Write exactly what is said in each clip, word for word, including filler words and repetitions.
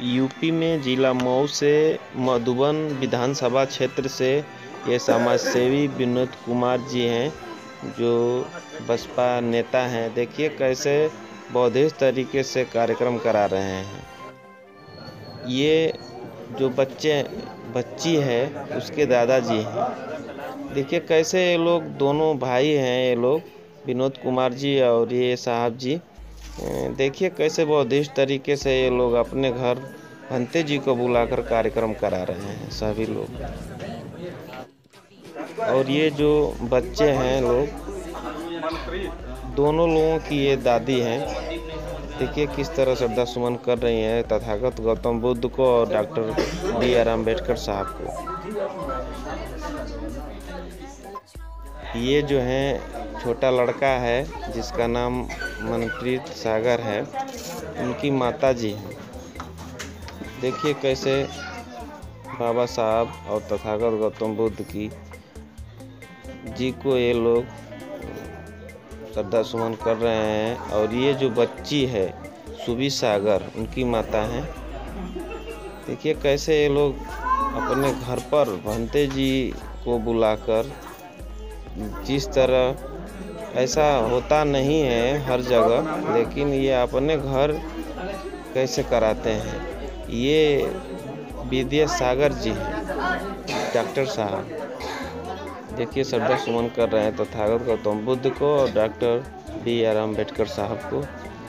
UP में जिला मऊ से मधुबन विधानसभा क्षेत्र से ये समाज सेवी विनोद कुमार जी हैं, जो बसपा नेता हैं। देखिए कैसे बौद्धिक तरीके से कार्यक्रम करा रहे हैं। ये जो बच्चे बच्ची है उसके दादाजी हैं। देखिए कैसे ये लोग दोनों भाई हैं, ये लोग विनोद कुमार जी और ये साहब जी। देखिए कैसे बौद्धिक तरीके से ये लोग अपने घर भंते जी को बुलाकर कार्यक्रम करा रहे हैं सभी लोग। और ये जो बच्चे हैं लोग, दोनों लोगों की ये दादी हैं। देखिए किस तरह श्रद्धा सुमन कर रही हैं तथागत गौतम बुद्ध को और डॉक्टर बी आर अम्बेडकर साहब को। ये जो है छोटा लड़का है जिसका नाम मनप्रीत सागर है, उनकी माता जी हैं। देखिए कैसे बाबा साहब और तथागत गौतम बुद्ध की जी को ये लोग श्रद्धा सुमन कर रहे हैं। और ये जो बच्ची है सुबी सागर, उनकी माता हैं। देखिए कैसे ये लोग अपने घर पर भंते जी को बुलाकर, जिस तरह ऐसा होता नहीं है हर जगह, लेकिन ये अपने घर कैसे कराते हैं। ये विद्या सागर जी हैं, डॉक्टर साहब। देखिए श्रद्धा सुमन कर रहे हैं तथागत गौतम बुद्ध को और डॉक्टर बी आर अम्बेडकर साहब को।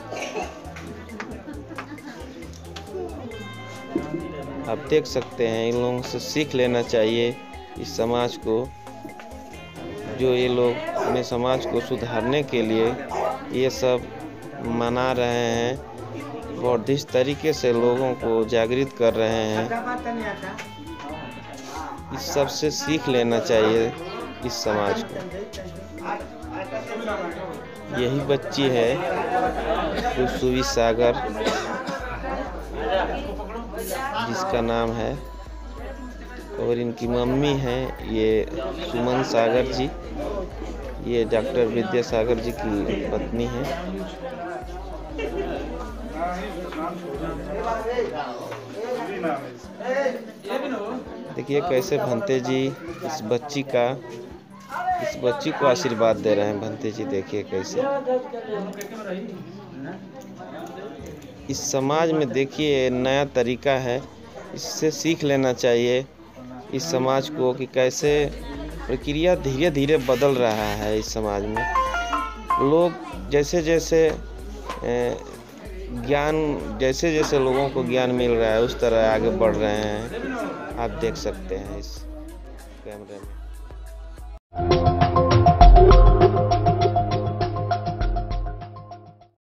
आप देख सकते हैं, इन लोगों से सीख लेना चाहिए इस समाज को, जो ये लोग अपने समाज को सुधारने के लिए ये सब मना रहे हैं, बौद्धिक तरीके से लोगों को जागृत कर रहे हैं। इस सब से सीख लेना चाहिए इस समाज को। यही बच्ची है जो सुबी सागर, जिसका नाम है, और इनकी मम्मी हैं ये सुमन सागर जी। ये डॉक्टर विद्या सागर जी की पत्नी हैं। देखिए कैसे भंते जी इस बच्ची का इस बच्ची को आशीर्वाद दे रहे हैं भंते जी। देखिए कैसे इस समाज में, देखिए नया तरीका है, इससे सीख लेना चाहिए इस समाज को कि कैसे प्रक्रिया धीरे धीरे बदल रहा है। इस समाज में लोग जैसे जैसे ज्ञान जैसे जैसे लोगों को ज्ञान मिल रहा है उस तरह आगे बढ़ रहे हैं। आप देख सकते हैं इस कैमरे में।